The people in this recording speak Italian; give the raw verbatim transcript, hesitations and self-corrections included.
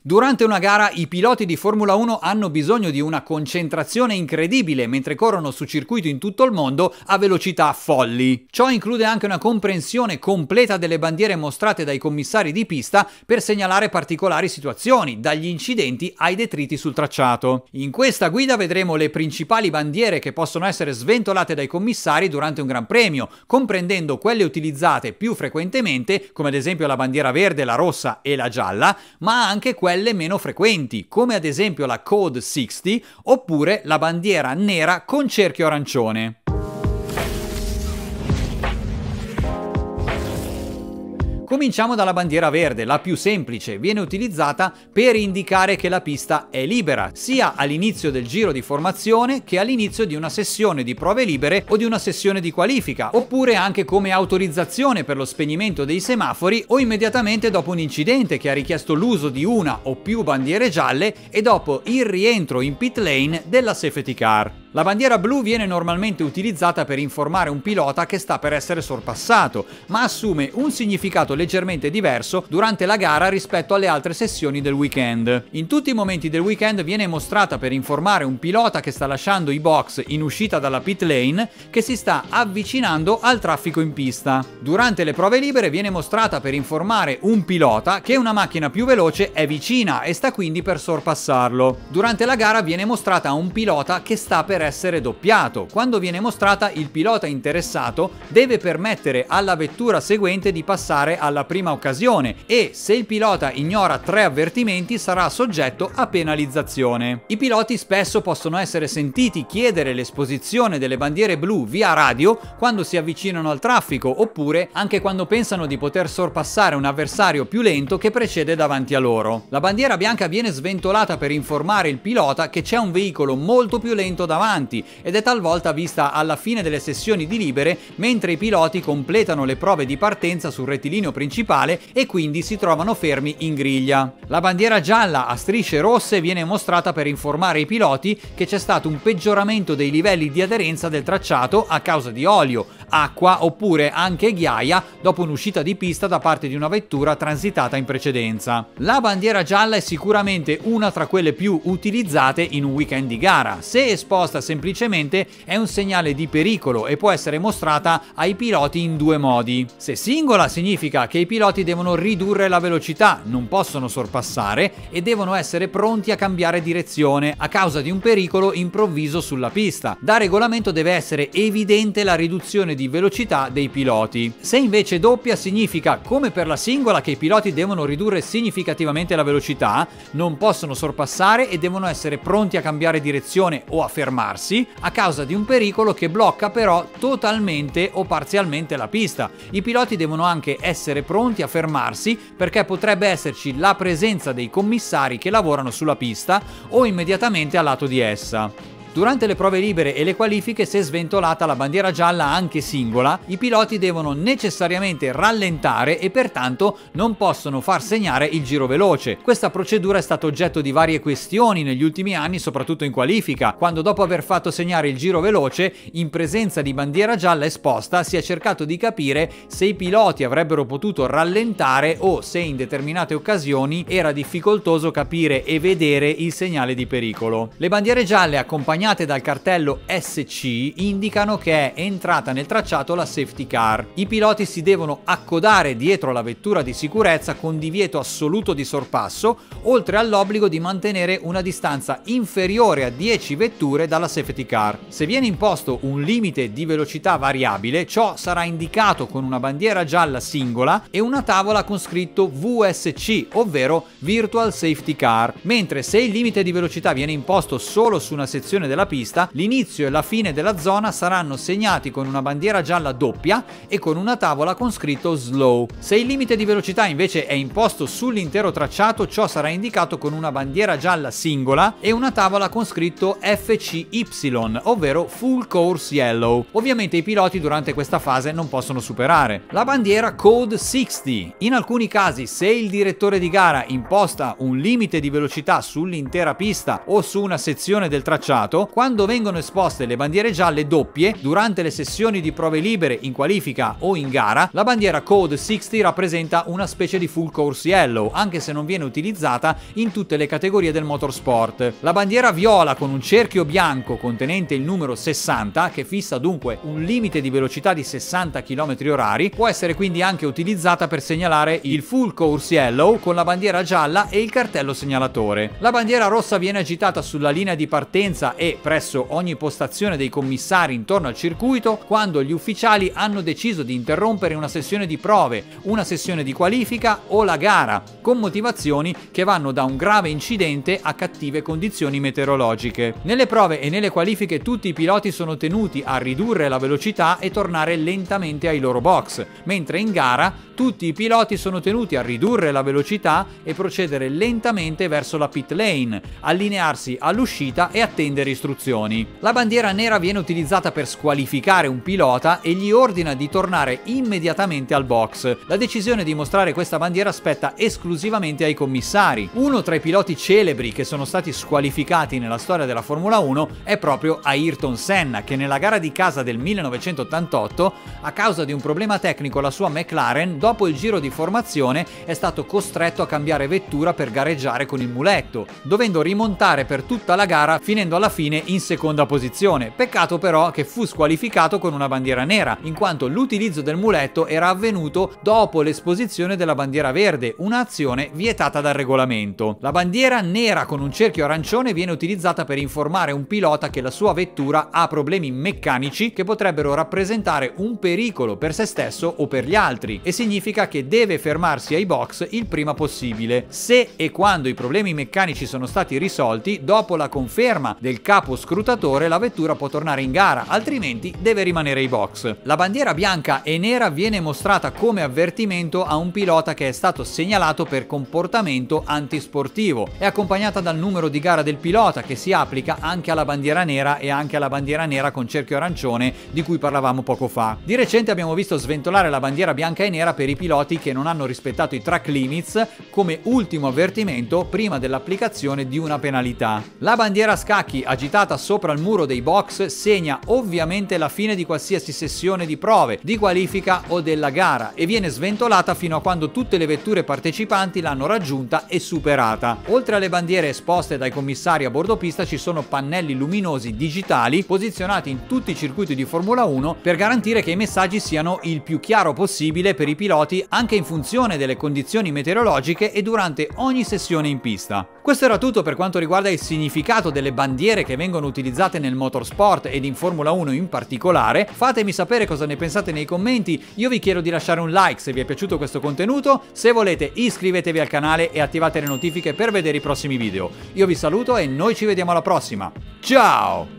Durante una gara i piloti di Formula uno hanno bisogno di una concentrazione incredibile mentre corrono su circuito in tutto il mondo a velocità folli. Ciò include anche una comprensione completa delle bandiere mostrate dai commissari di pista per segnalare particolari situazioni, dagli incidenti ai detriti sul tracciato. In questa guida vedremo le principali bandiere che possono essere sventolate dai commissari durante un Gran Premio, comprendendo quelle utilizzate più frequentemente, come ad esempio la bandiera verde, la rossa e la gialla, ma anche quelle meno frequenti, come ad esempio la Code sessanta oppure la bandiera nera con cerchio arancione. Cominciamo dalla bandiera verde, la più semplice, viene utilizzata per indicare che la pista è libera, sia all'inizio del giro di formazione che all'inizio di una sessione di prove libere o di una sessione di qualifica, oppure anche come autorizzazione per lo spegnimento dei semafori o immediatamente dopo un incidente che ha richiesto l'uso di una o più bandiere gialle e dopo il rientro in pit lane della safety car. La bandiera blu viene normalmente utilizzata per informare un pilota che sta per essere sorpassato, ma assume un significato leggermente diverso durante la gara rispetto alle altre sessioni del weekend. In tutti i momenti del weekend viene mostrata per informare un pilota che sta lasciando i box in uscita dalla pit lane che si sta avvicinando al traffico in pista. Durante le prove libere viene mostrata per informare un pilota che una macchina più veloce è vicina e sta quindi per sorpassarlo. Durante la gara viene mostrata un pilota che sta per essere doppiato. Quando viene mostrata, il pilota interessato deve permettere alla vettura seguente di passare alla prima occasione e se il pilota ignora tre avvertimenti sarà soggetto a penalizzazione. I piloti spesso possono essere sentiti chiedere l'esposizione delle bandiere blu via radio quando si avvicinano al traffico oppure anche quando pensano di poter sorpassare un avversario più lento che precede davanti a loro. La bandiera bianca viene sventolata per informare il pilota che c'è un veicolo molto più lento davanti ed è talvolta vista alla fine delle sessioni di libere mentre i piloti completano le prove di partenza sul rettilineo principale e quindi si trovano fermi in griglia. La bandiera gialla a strisce rosse viene mostrata per informare i piloti che c'è stato un peggioramento dei livelli di aderenza del tracciato a causa di olio, acqua oppure anche ghiaia dopo un'uscita di pista da parte di una vettura transitata in precedenza. La bandiera gialla è sicuramente una tra quelle più utilizzate in un weekend di gara. Se esposta semplicemente è un segnale di pericolo e può essere mostrata ai piloti in due modi. Se singola significa che i piloti devono ridurre la velocità, non possono sorpassare e devono essere pronti a cambiare direzione a causa di un pericolo improvviso sulla pista. Da regolamento deve essere evidente la riduzione di velocità dei piloti. Se invece doppia significa, come per la singola, che i piloti devono ridurre significativamente la velocità, non possono sorpassare e devono essere pronti a cambiare direzione o a fermarsi a causa di un pericolo che blocca però totalmente o parzialmente la pista. I piloti devono anche essere pronti a fermarsi perché potrebbe esserci la presenza dei commissari che lavorano sulla pista o immediatamente a lato di essa. Durante le prove libere e le qualifiche, se sventolata la bandiera gialla anche singola, i piloti devono necessariamente rallentare e pertanto non possono far segnare il giro veloce. Questa procedura è stata oggetto di varie questioni negli ultimi anni, soprattutto in qualifica, quando dopo aver fatto segnare il giro veloce, in presenza di bandiera gialla esposta, si è cercato di capire se i piloti avrebbero potuto rallentare o se in determinate occasioni era difficoltoso capire e vedere il segnale di pericolo. Le bandiere gialle accompagnate dal cartello S C indicano che è entrata nel tracciato la safety car. I piloti si devono accodare dietro la vettura di sicurezza con divieto assoluto di sorpasso, oltre all'obbligo di mantenere una distanza inferiore a dieci vetture dalla safety car. Se viene imposto un limite di velocità variabile, ciò sarà indicato con una bandiera gialla singola e una tavola con scritto V S C, ovvero Virtual Safety Car, mentre se il limite di velocità viene imposto solo su una sezione della pista, l'inizio e la fine della zona saranno segnati con una bandiera gialla doppia e con una tavola con scritto slow. Se il limite di velocità invece è imposto sull'intero tracciato, ciò sarà indicato con una bandiera gialla singola e una tavola con scritto F C Y, ovvero full course yellow. Ovviamente i piloti durante questa fase non possono superare. La bandiera Code sessanta. In alcuni casi, se il direttore di gara imposta un limite di velocità sull'intera pista o su una sezione del tracciato, motivo, quando vengono esposte le bandiere gialle doppie durante le sessioni di prove libere in qualifica o in gara, la bandiera Code sessanta rappresenta una specie di full course yellow, anche se non viene utilizzata in tutte le categorie del motorsport. La bandiera viola con un cerchio bianco contenente il numero sessanta, che fissa dunque un limite di velocità di sessanta chilometri orari, può essere quindi anche utilizzata per segnalare il full course yellow con la bandiera gialla e il cartello segnalatore. La bandiera rossa viene agitata sulla linea di partenza e presso ogni postazione dei commissari intorno al circuito quando gli ufficiali hanno deciso di interrompere una sessione di prove, una sessione di qualifica o la gara, con motivazioni che vanno da un grave incidente a cattive condizioni meteorologiche. Nelle prove e nelle qualifiche tutti i piloti sono tenuti a ridurre la velocità e tornare lentamente ai loro box, mentre in gara tutti i piloti sono tenuti a ridurre la velocità e procedere lentamente verso la pit lane, allinearsi all'uscita e attendere istruzioni. La bandiera nera viene utilizzata per squalificare un pilota e gli ordina di tornare immediatamente al box. La decisione di mostrare questa bandiera spetta esclusivamente ai commissari. Uno tra i piloti celebri che sono stati squalificati nella storia della Formula uno è proprio Ayrton Senna, che nella gara di casa del millenovecentottantotto, a causa di un problema tecnico alla sua McLaren, dopo il giro di formazione è stato costretto a cambiare vettura per gareggiare con il muletto, dovendo rimontare per tutta la gara finendo alla fine in seconda posizione. Peccato però che fu squalificato con una bandiera nera, in quanto l'utilizzo del muletto era avvenuto dopo l'esposizione della bandiera verde, un'azione vietata dal regolamento. La bandiera nera con un cerchio arancione viene utilizzata per informare un pilota che la sua vettura ha problemi meccanici che potrebbero rappresentare un pericolo per se stesso o per gli altri, e significa che deve fermarsi ai box il prima possibile. Se e quando i problemi meccanici sono stati risolti, dopo la conferma del capo scrutatore la vettura può tornare in gara, altrimenti deve rimanere ai box. La bandiera bianca e nera viene mostrata come avvertimento a un pilota che è stato segnalato per comportamento antisportivo. È accompagnata dal numero di gara del pilota, che si applica anche alla bandiera nera e anche alla bandiera nera con cerchio arancione di cui parlavamo poco fa. Di recente abbiamo visto sventolare la bandiera bianca e nera per i piloti che non hanno rispettato i track limits come ultimo avvertimento prima dell'applicazione di una penalità. La bandiera a scacchi agitata sopra il muro dei box segna ovviamente la fine di qualsiasi sessione di prove, di qualifica o della gara e viene sventolata fino a quando tutte le vetture partecipanti l'hanno raggiunta e superata. Oltre alle bandiere esposte dai commissari a bordo pista ci sono pannelli luminosi digitali posizionati in tutti i circuiti di Formula uno per garantire che i messaggi siano il più chiaro possibile per i piloti anche in funzione delle condizioni meteorologiche e durante ogni sessione in pista. Questo era tutto per quanto riguarda il significato delle bandiere che vengono utilizzate nel motorsport ed in Formula uno in particolare. Fatemi sapere cosa ne pensate nei commenti. Io vi chiedo di lasciare un like se vi è piaciuto questo contenuto. Se volete iscrivetevi al canale e attivate le notifiche per vedere i prossimi video. Io vi saluto e noi ci vediamo alla prossima. Ciao!